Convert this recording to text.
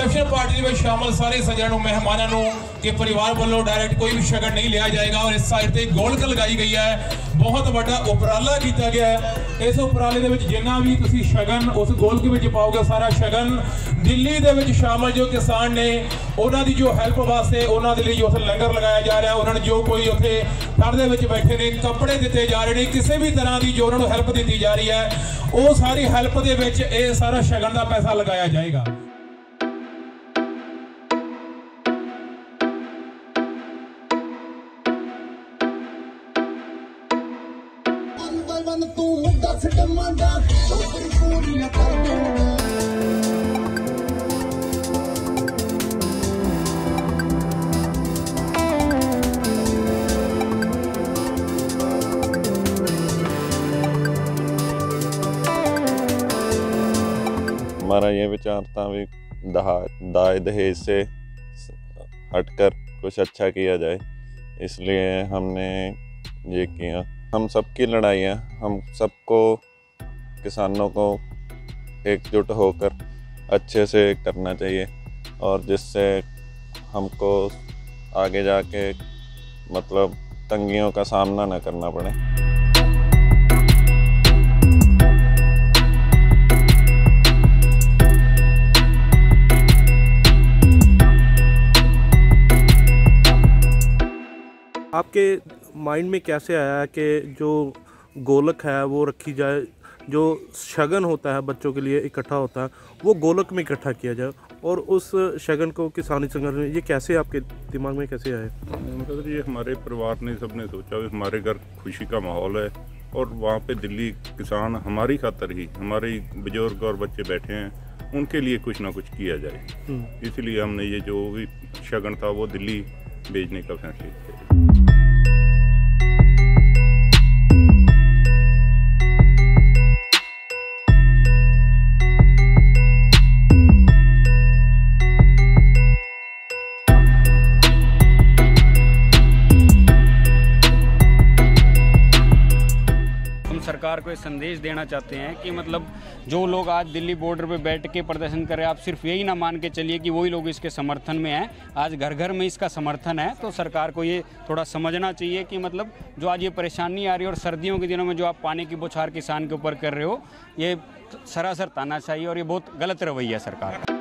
Reception party में शामिल सारे सज्जनों मेहमानों के परिवार वालों डायरेक्ट कोई भी शगन नहीं लिया जाएगा और इस साइड से गोल्क लगाई गई है। बहुत बड़ा उपराला किया गया है। इस उपराले दे विच जिन्ना भी तुसी शगन उस गोल्क विच पाओगे सारा शगन दिल्ली दे विच शामिल जो किसान ने उन्हां दी जो हेल्प वास्ते उन्हां दे लई जो उत्थे लंगर लगाया जा रहा है, उन्हां जो कोई उत्थे ठंड दे विच बैठे ने कपड़े दिते जा रहे हैं, किसी भी तरह की जो उन्हां नूं हेल्प दी जा रही है वो सारी हेल्प दे विच ये सारा शगन का पैसा लगाया जाएगा। हमारा ये विचार था भी दाज दहेज से हटकर कुछ अच्छा किया जाए, इसलिए हमने ये किया। हम सबकी लड़ाइयाँ हम सबको किसानों को एकजुट होकर अच्छे से करना चाहिए और जिससे हमको आगे जाके मतलब तंगियों का सामना न करना पड़े। आपके माइंड में कैसे आया कि जो गोलक है वो रखी जाए, जो शगन होता है बच्चों के लिए इकट्ठा होता है वो गोलक में इकट्ठा किया जाए और उस शगन को किसानी संगठन में, ये कैसे आपके दिमाग में कैसे आए? मतलब ये हमारे परिवार ने सबने सोचा कि हमारे घर खुशी का माहौल है और वहाँ पे दिल्ली किसान हमारी खातर ही, हमारे बुजुर्ग और बच्चे बैठे हैं, उनके लिए कुछ ना कुछ किया जाए, इसलिए हमने ये जो भी शगन था वो दिल्ली भेजने का फैसला किया। सरकार को एक संदेश देना चाहते हैं कि मतलब जो लोग आज दिल्ली बॉर्डर पे बैठ के प्रदर्शन कर रहे हैं, आप सिर्फ यही ना मान के चलिए कि वही लोग इसके समर्थन में हैं। आज घर घर में इसका समर्थन है, तो सरकार को ये थोड़ा समझना चाहिए कि मतलब जो आज ये परेशानी आ रही है और सर्दियों के दिनों में जो आप पानी की बौछार किसान के ऊपर कर रहे हो, ये सरासर तानाशाही और ये बहुत गलत रवैया है सरकार का।